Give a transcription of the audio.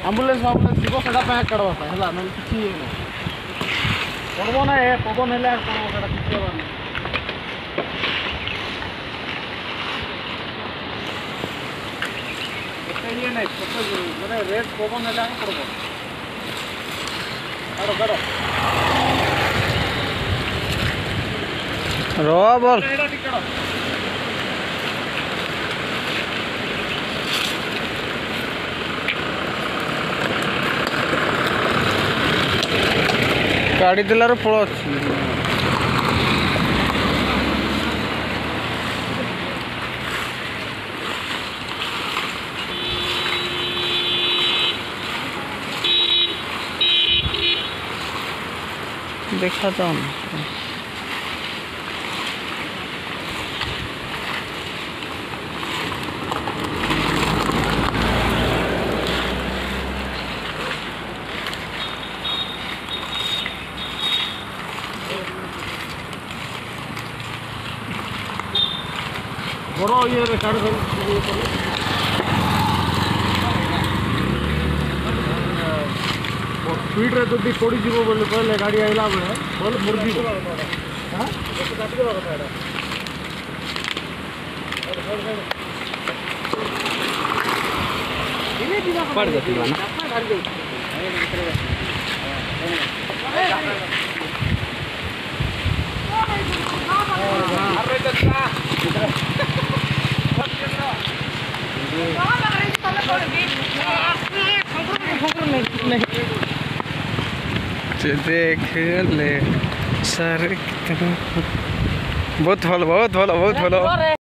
Ambulance फाम्बुलेंस जीव से pack करवाता है ना किसी पड़ब ना पवन हेल्ला पड़ब से किसी ये नहीं मैंने रेट पवन हेल्ला पड़ब काढ़ काढ़ रो बोल गाड़ी दिलार पड़ देखा तो बड़ ये काढ़ स्पीड रे जब पड़ी जीव बोले कहले गाड़ी आइला बेले बोले मुर्गी हां काटी देबा कथा एटा पड़ जाती है ना गाड़ी दे अरे दत्ता देख ले सर बहुत भल बहुत भल बहुत भल।